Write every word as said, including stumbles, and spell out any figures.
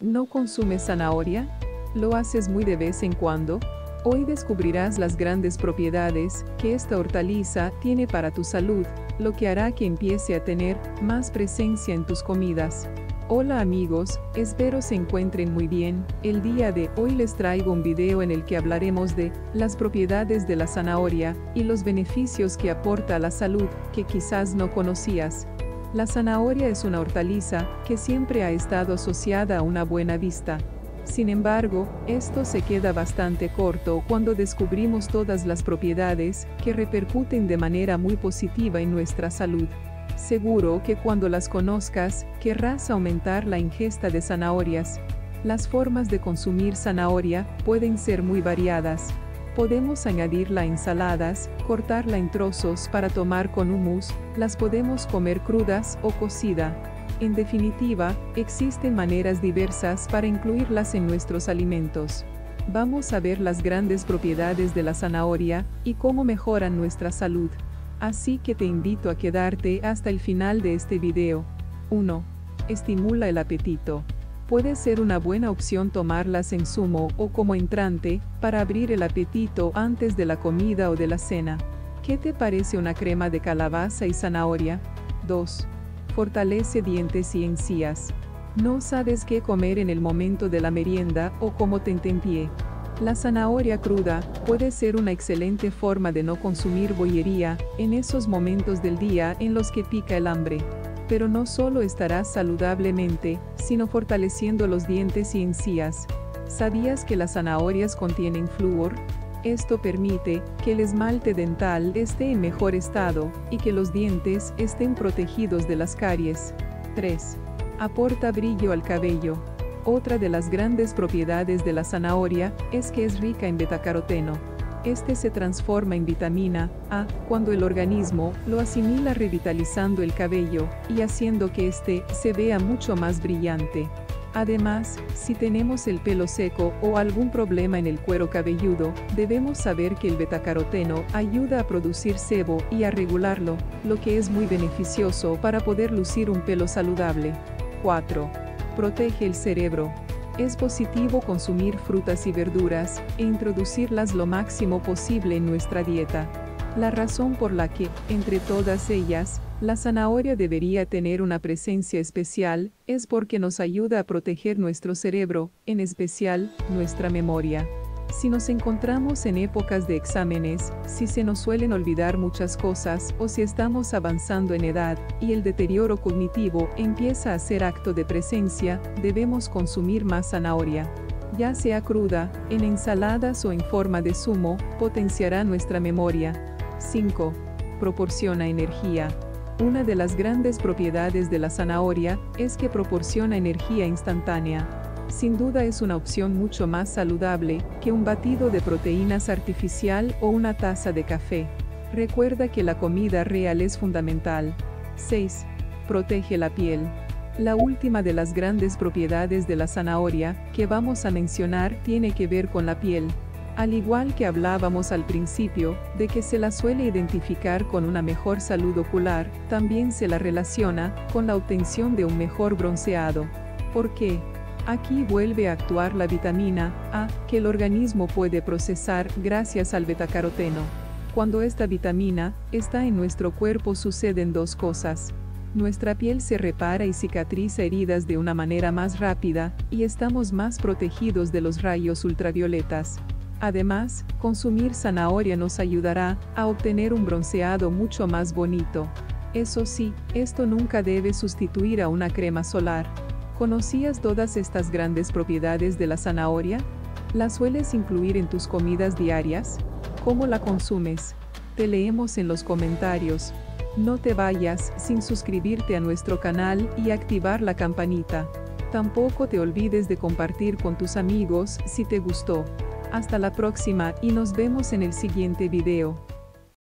¿No consumes zanahoria? ¿Lo haces muy de vez en cuando? Hoy descubrirás las grandes propiedades que esta hortaliza tiene para tu salud, lo que hará que empiece a tener más presencia en tus comidas. Hola amigos, espero se encuentren muy bien. El día de hoy les traigo un video en el que hablaremos de las propiedades de la zanahoria y los beneficios que aporta a la salud que quizás no conocías. La zanahoria es una hortaliza que siempre ha estado asociada a una buena vista. Sin embargo, esto se queda bastante corto cuando descubrimos todas las propiedades que repercuten de manera muy positiva en nuestra salud. Seguro que cuando las conozcas, querrás aumentar la ingesta de zanahorias. Las formas de consumir zanahoria pueden ser muy variadas. Podemos añadirla a ensaladas, cortarla en trozos para tomar con hummus, las podemos comer crudas o cocida. En definitiva, existen maneras diversas para incluirlas en nuestros alimentos. Vamos a ver las grandes propiedades de la zanahoria y cómo mejoran nuestra salud. Así que te invito a quedarte hasta el final de este video. uno. Estimula el apetito. Puede ser una buena opción tomarlas en zumo o como entrante, para abrir el apetito antes de la comida o de la cena. ¿Qué te parece una crema de calabaza y zanahoria? dos. Fortalece dientes y encías. ¿No sabes qué comer en el momento de la merienda o cómo tentempié? La zanahoria cruda puede ser una excelente forma de no consumir bollería en esos momentos del día en los que pica el hambre. Pero no solo estarás saludablemente, sino fortaleciendo los dientes y encías. ¿Sabías que las zanahorias contienen flúor? Esto permite que el esmalte dental esté en mejor estado y que los dientes estén protegidos de las caries. tres. Aporta brillo al cabello. Otra de las grandes propiedades de la zanahoria es que es rica en betacaroteno. Este se transforma en vitamina A cuando el organismo lo asimila, revitalizando el cabello y haciendo que éste se vea mucho más brillante. Además, si tenemos el pelo seco o algún problema en el cuero cabelludo, debemos saber que el betacaroteno ayuda a producir sebo y a regularlo, lo que es muy beneficioso para poder lucir un pelo saludable. cuatro. Protege el cerebro. Es positivo consumir frutas y verduras e introducirlas lo máximo posible en nuestra dieta. La razón por la que, entre todas ellas, la zanahoria debería tener una presencia especial, es porque nos ayuda a proteger nuestro cerebro, en especial, nuestra memoria. Si nos encontramos en épocas de exámenes, si se nos suelen olvidar muchas cosas o si estamos avanzando en edad y el deterioro cognitivo empieza a ser acto de presencia, debemos consumir más zanahoria. Ya sea cruda, en ensaladas o en forma de zumo, potenciará nuestra memoria. cinco. Proporciona energía. Una de las grandes propiedades de la zanahoria es que proporciona energía instantánea. Sin duda es una opción mucho más saludable que un batido de proteínas artificial o una taza de café. Recuerda que la comida real es fundamental. seis. Protege la piel. La última de las grandes propiedades de la zanahoria que vamos a mencionar tiene que ver con la piel. Al igual que hablábamos al principio, de que se la suele identificar con una mejor salud ocular, también se la relaciona con la obtención de un mejor bronceado. ¿Por qué? Aquí vuelve a actuar la vitamina A, que el organismo puede procesar gracias al betacaroteno. Cuando esta vitamina está en nuestro cuerpo suceden dos cosas. Nuestra piel se repara y cicatriza heridas de una manera más rápida, y estamos más protegidos de los rayos ultravioletas. Además, consumir zanahoria nos ayudará a obtener un bronceado mucho más bonito. Eso sí, esto nunca debe sustituir a una crema solar. ¿Conocías todas estas grandes propiedades de la zanahoria? ¿La sueles incluir en tus comidas diarias? ¿Cómo la consumes? Te leemos en los comentarios. No te vayas sin suscribirte a nuestro canal y activar la campanita. Tampoco te olvides de compartir con tus amigos si te gustó. Hasta la próxima y nos vemos en el siguiente video.